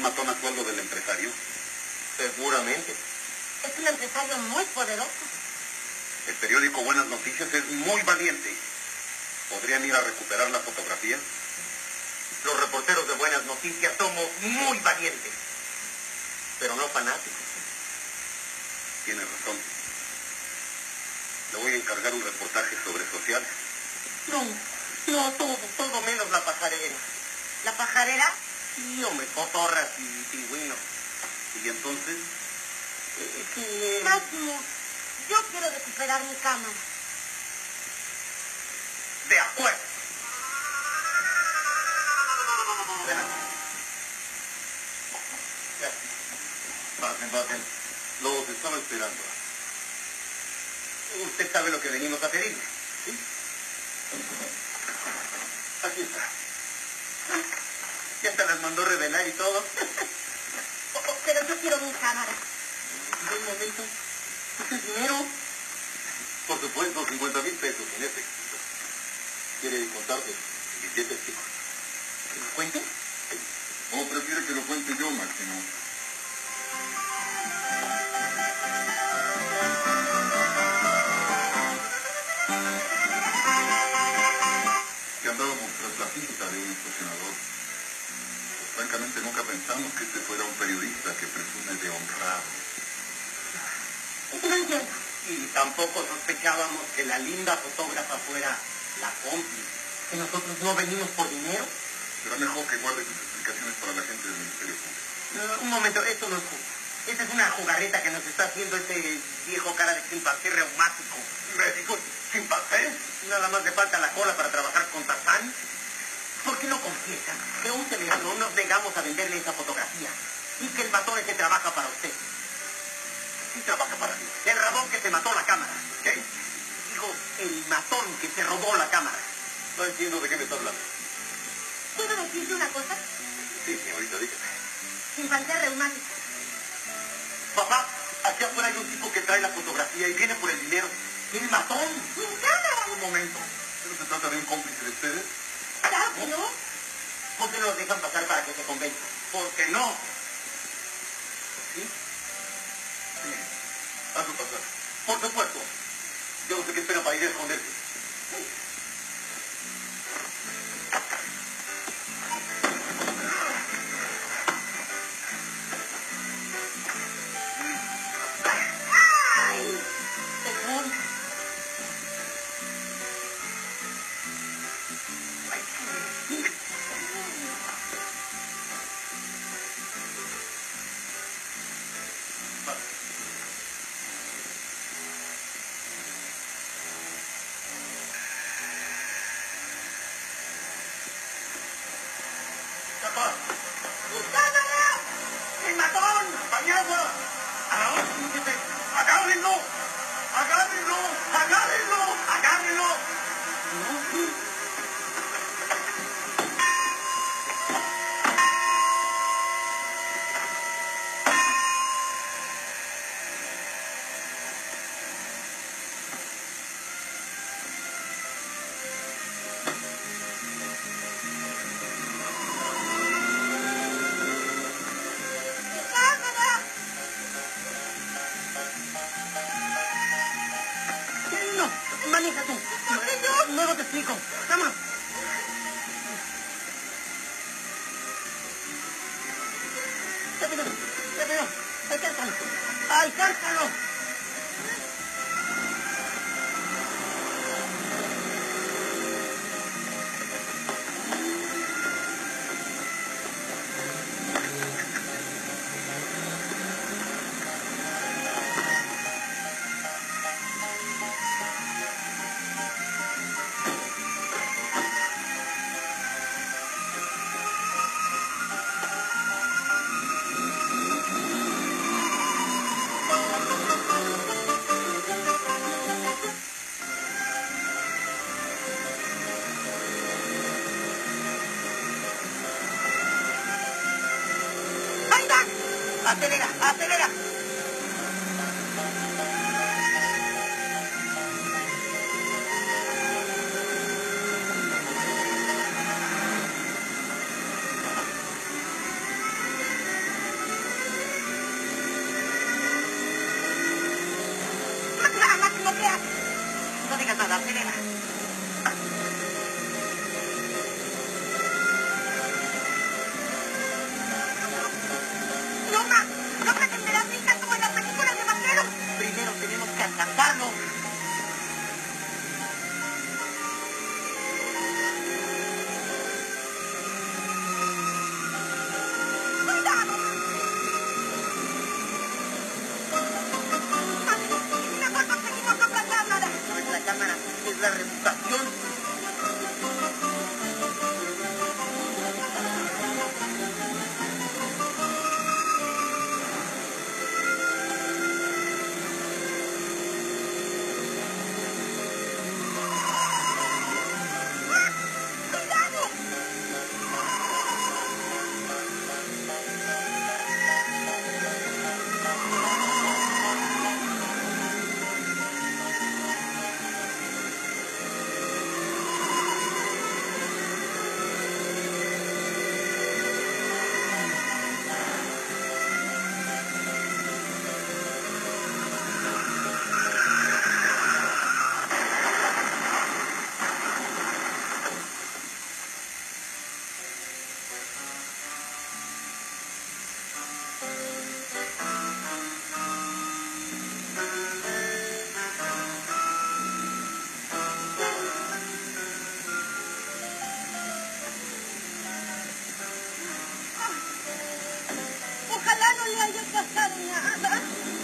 matón a sueldo del empresario? Seguramente. Es un empresario muy poderoso. El periódico Buenas Noticias es muy valiente. ¿Podrían ir a recuperar la fotografía? Los reporteros de Buenas Noticias somos muy valientes, pero no fanáticos. Tiene razón. Le voy a encargar un reportaje sobre sociales. No, todo menos la pajarera. ¿La pajarera? Sí, hombre, cotorras y pingüinos. ¿Y entonces? Máximo, yo quiero recuperar mi cámara. De acuerdo. Pasen. Los estaba esperando. Usted sabe lo que venimos a pedirle, ¿sí? Aquí está. Ya se las mandó revelar y todo. Pero yo quiero mi cámara. Un momento. ¿Este es dinero? Por supuesto, 50,000 pesos en efectivo. ¿Quiere contarte billetes chicos? ¿Que lo cuente? ¿O prefiere que lo cuente yo, Máximo? Que andábamos tras la pista de un extorsionador. Pues, francamente nunca pensamos que este fuera un periodista que presume de honrado. No entiendo. Y tampoco sospechábamos que la linda fotógrafa fuera la cómplice. Que nosotros no venimos por dinero. Será mejor que guarde sus explicaciones para la gente del Ministerio Público. Un momento, esto no es justo. Esta es una jugarreta que nos está haciendo este viejo cara de chimpancé reumático. ¿Me dijo chimpancé? Nada más le falta la cola para trabajar con Tarzán. ¿Por qué no confiesan que un semestre nos negamos a venderle esa fotografía y que el matón ese trabaja para usted? ¿Quién trabaja para mí? El rabón que se mató la cámara. ¿Qué? Digo, el matón que se robó la cámara. No entiendo de qué me está hablando. ¿Puedo decirte una cosa? Sí, señorita, dígame. Chimpancé reumático. Papá, aquí afuera hay un tipo que trae la fotografía y viene por el dinero. ¡El matón! ¡Mi cámara! Un momento. ¿No se trata de un cómplice de ustedes? ¿Claro que no? ¿Por qué no los dejan pasar para que se convenza? ¿Por qué no? ¿Sí? Sí. Hazlo pasar. Por supuesto. Yo no sé qué espera para ir a esconderse. ¡Ay! Perdón. ¡Capaz! ¡Mi cámara! ¡El matón! ¡Pañagua! ¡Ahora! ¡Agárrenlo! ¡Agárrenlo! ¡Agárrenlo! ¡Agárrenlo! ¡Mi cámara! No, maneja tú. ¿Por qué yo? No te explico. Vámonos. Rápido. Alcánzalo. Alcánzalo. ¡Ahí va! Acelera. veas. No digas nada, Selena. No más. No pretenderás mi hija como en las películas de vaqueros. Primero tenemos que alcanzarlo. ¡Cuidado! Mejor conseguimos otra cámara. No es la cámara, es la reputación. ¡Cuidado! Ojalá no le haya pasado nada.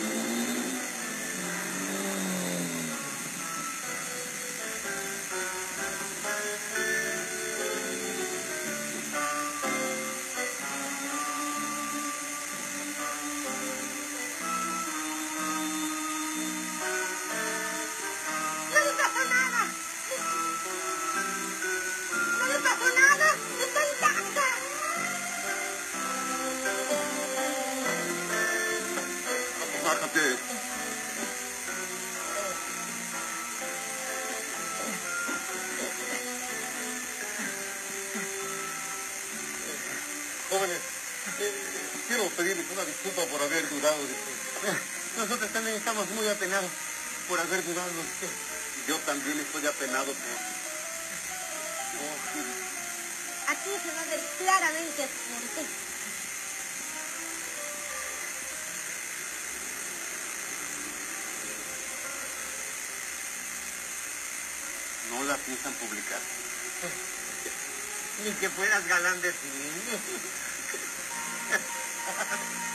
No le pasó nada. No le pasó nada. Está intacta. Bájate. Jóvenes, quiero pedirles una disculpa por haber dudado de ustedes. Nosotros también estamos muy apenados por haber dudado de usted. Yo también estoy apenado por... Aquí se va a ver claramente por qué. No la piensan publicar. Ni que fueras galán de cine.